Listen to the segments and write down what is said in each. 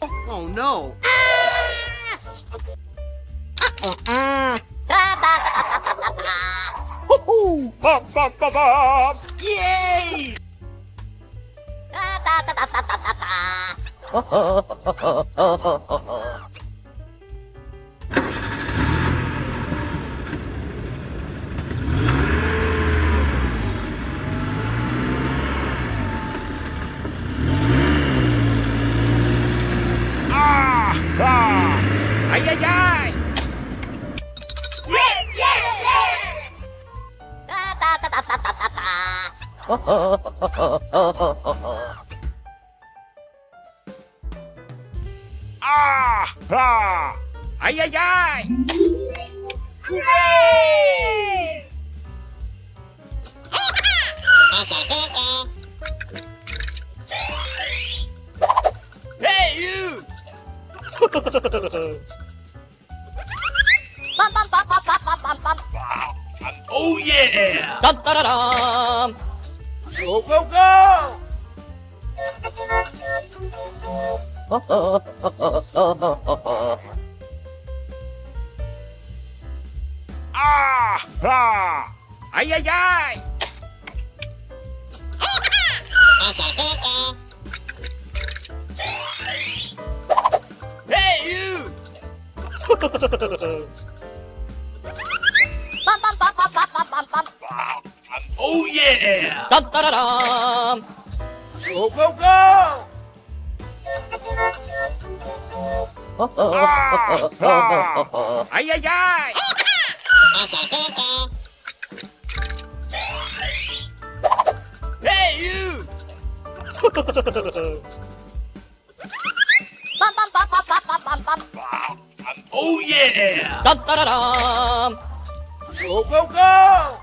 Oh no! Woohoo! Bop, bop, bop, bop. Yay! Ah! Ah! Ay, ay, ay! Yes, yes, yes! Ah! Ah! Ay, ay, ay! Hooray! Hey, you! Oh, yeah! Dun, dun, dun, dun. Go, go, go! Ah! Ah! Ay, ay, ay! Hey, you! Oh, yeah! Dun, dun, dun, dun. Go, go, go! Ah! Ah! Ay, ay, ay! Hey, you! Oh, yeah! Dun, dun, dun, dun. Go, go, go!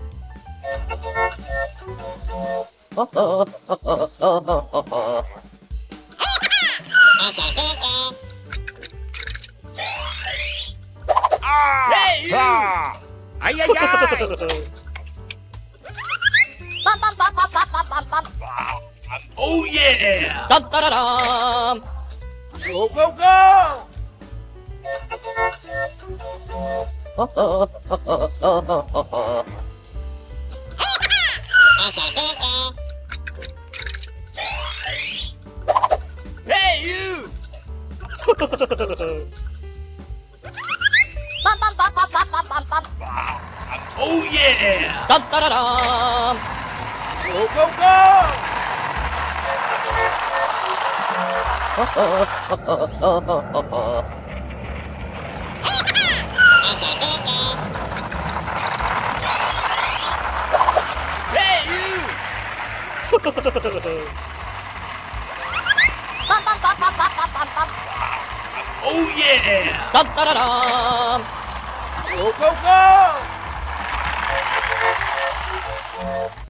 Ah! Hey, you! Ah! Ay, ay, ay! Oh, yeah! Dun, dun, dun, dun. Go, go, go! Hey, you! Oh, yeah! Dun, dun, dun, dun. Go, go, go! Hey, you! Oh, yeah! Dun, dun, dun, dun. Go, go, go!